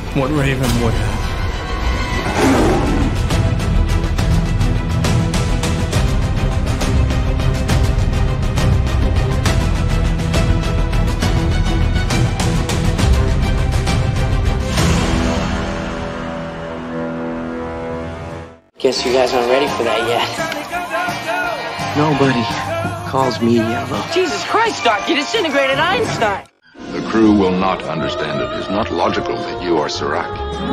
What Raven would have. Guess you guys aren't ready for that yet. Nobody calls me yellow. Jesus Christ, Doc, you disintegrated Einstein. The crew will not understand it. It's not logical that you are Serac.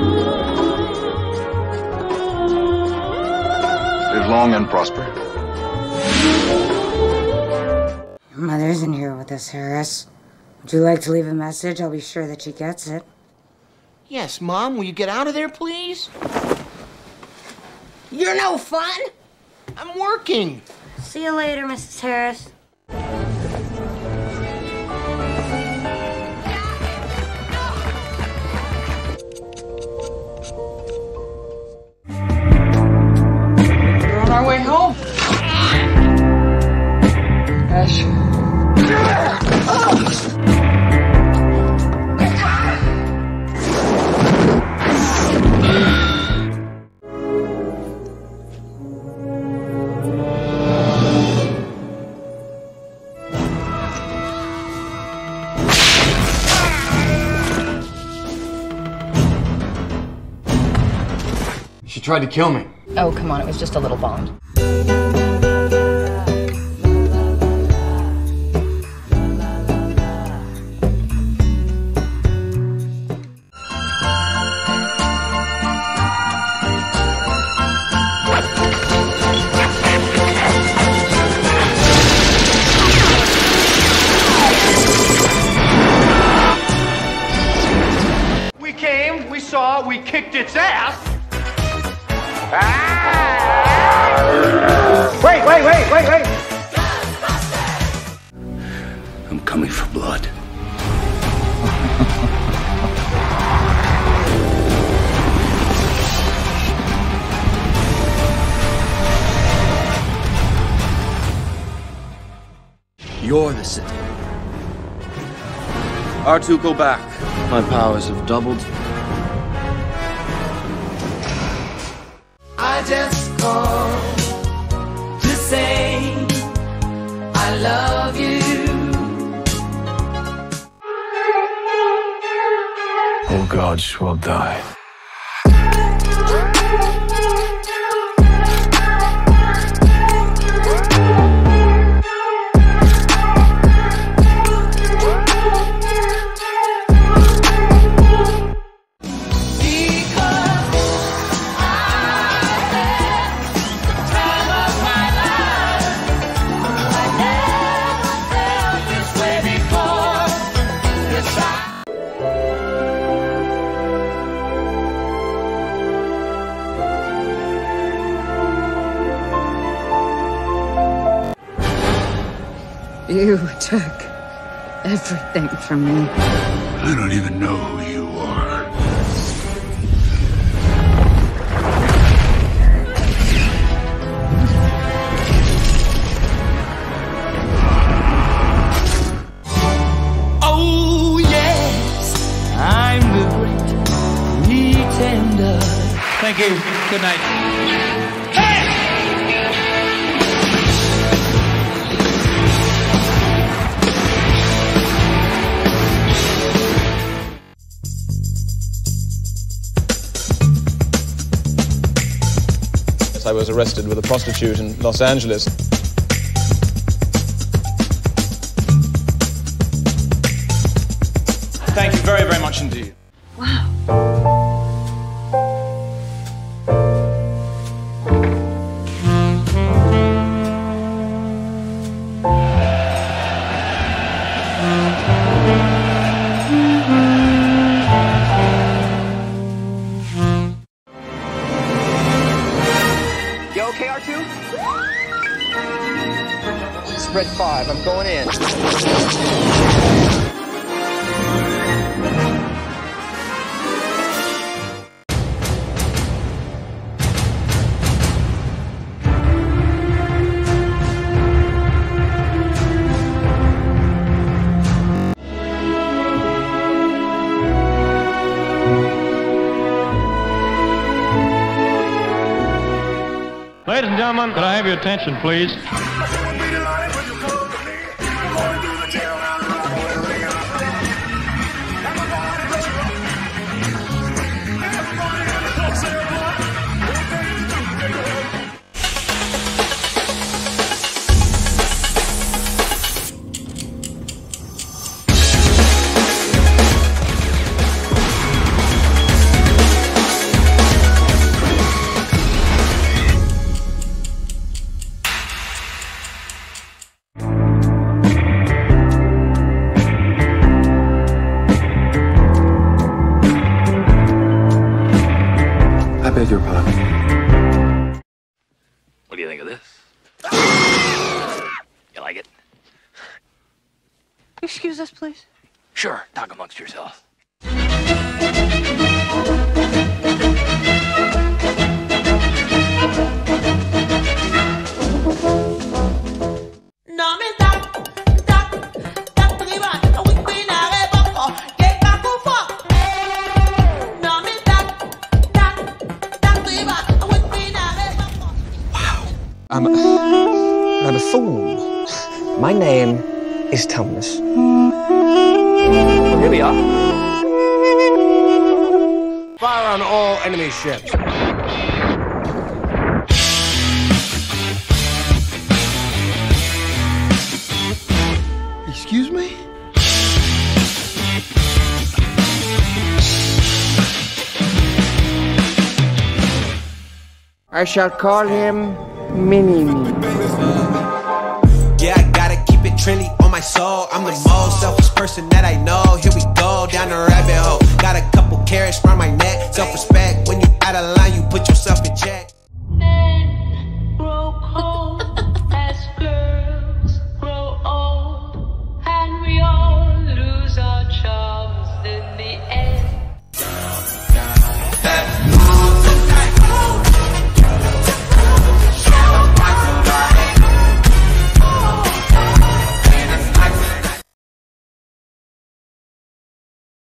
Live long and prosper. Your mother isn't here with us, Harris. Would you like to leave a message? I'll be sure that she gets it. Yes, Mom, will you get out of there, please? You're no fun! I'm working! See you later, Mrs. Harris. We're on our way home. Ash. She tried to kill me. Oh, come on, it was just a little bond. We came, we saw, we kicked its ass. Wait! I'm coming for blood. You're the city. R2, go back. My powers have doubled. I just called to say I love you. All gods will die. You took everything from me. I don't even know who you are. Oh yes, I'm the great pretender. Thank you. Good night. I was arrested with a prostitute in Los Angeles. Thank you very, very much indeed. Wow. You okay, R2? Spread 5, I'm going in. Ladies and gentlemen, could I have your attention, please? I beg your pardon. What do you think of this? You like it? Excuse us, please. Sure, talk amongst yourselves. I'm a fool. My name is Thomas. Well, here we are. Fire on all enemy ships. Excuse me? I shall call him Mini-Me. Yeah, I gotta keep it trendy on my soul. I'm the most selfish person that I know. Here we go, down the rabbit hole. Got a couple carrots around my neck. Self-respect.